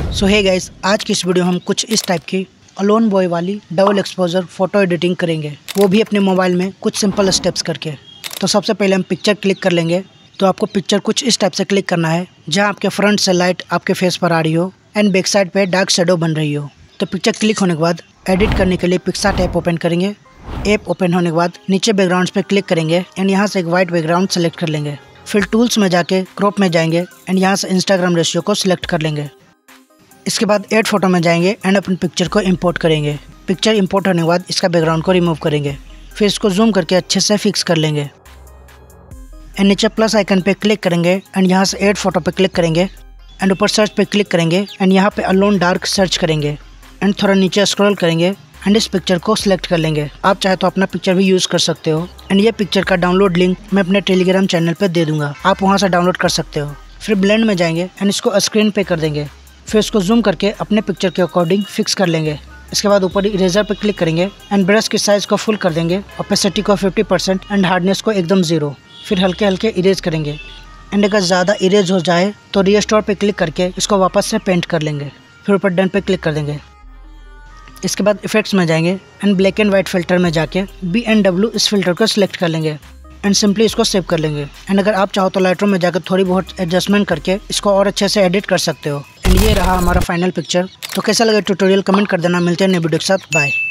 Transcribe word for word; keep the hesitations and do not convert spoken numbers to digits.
सो hey guys, आज की इस वीडियो हम कुछ इस टाइप की अलोन बॉय वाली डबल एक्सपोजर फ़ोटो एडिटिंग करेंगे, वो भी अपने मोबाइल में कुछ सिंपल स्टेप्स करके। तो सबसे पहले हम पिक्चर क्लिक कर लेंगे। तो आपको पिक्चर कुछ इस टाइप से क्लिक करना है जहां आपके फ्रंट से लाइट आपके फेस पर आ रही हो एंड बैक साइड पे डार्क शेडो बन रही हो। तो पिक्चर क्लिक होने के बाद एडिट करने के लिए पिक्सार्ट ऐप ओपन करेंगे। ऐप ओपन होने के बाद नीचे बैकग्राउंड्स पे क्लिक करेंगे एंड यहाँ से एक वाइट बैकग्राउंड सेलेक्ट कर लेंगे। फिर टूल्स में जाके क्रॉप में जाएंगे एंड यहाँ से इंस्टाग्राम रेशियो को सिलेक्ट कर लेंगे। इसके बाद ऐड फोटो में जाएंगे एंड अपनी पिक्चर को इंपोर्ट करेंगे। पिक्चर इंपोर्ट होने के बाद इसका बैकग्राउंड को रिमूव करेंगे। फिर इसको जूम करके अच्छे से फिक्स कर लेंगे एंड नीचे प्लस आइकन पे क्लिक करेंगे एंड यहाँ से ऐड फोटो पे क्लिक करेंगे एंड ऊपर सर्च पे क्लिक करेंगे एंड यहाँ पे अलोन डार्क सर्च करेंगे एंड थोड़ा नीचे स्क्रॉल करेंगे एंड इस पिक्चर को सिलेक्ट कर लेंगे। आप चाहे तो अपना पिक्चर भी यूज़ कर सकते हो एंड ये पिक्चर का डाउनलोड लिंक मैं अपने टेलीग्राम चैनल पे दे दूंगा, आप वहाँ से डाउनलोड कर सकते हो। फिर ब्लेंड में जाएंगे एंड इसको स्क्रीन पे कर देंगे। फिर इसको जूम करके अपने पिक्चर के अकॉर्डिंग फिक्स कर लेंगे। इसके बाद ऊपर इरेजर पे क्लिक करेंगे एंड ब्रश की साइज़ को फुल कर देंगे, ओपेसिटी को फिफ्टी परसेंट एंड हार्डनेस को एकदम ज़ीरो। फिर हल्के हल्के इरेज करेंगे एंड अगर ज़्यादा इरेज हो जाए तो रीस्टोर पे क्लिक करके इसको वापस से पेंट कर लेंगे। फिर ऊपर डन पे क्लिक कर देंगे। इसके बाद इफेक्ट्स में जाएंगे and black and white filter में जाके बी एन डब्ल्यू इस फिल्टर को सिलेक्ट कर लेंगे एंड सिंपली इसको सेव कर लेंगे। एंड अगर आप चाहो तो लाइटरूम में जाकर थोड़ी बहुत एडजस्टमेंट करके इसको और अच्छे से एडिट कर सकते हो। एंड ये रहा हमारा फाइनल पिक्चर। तो कैसा लगा ट्यूटोरियल कमेंट कर देना। मिलते हैं नए वीडियो के साथ, बाय।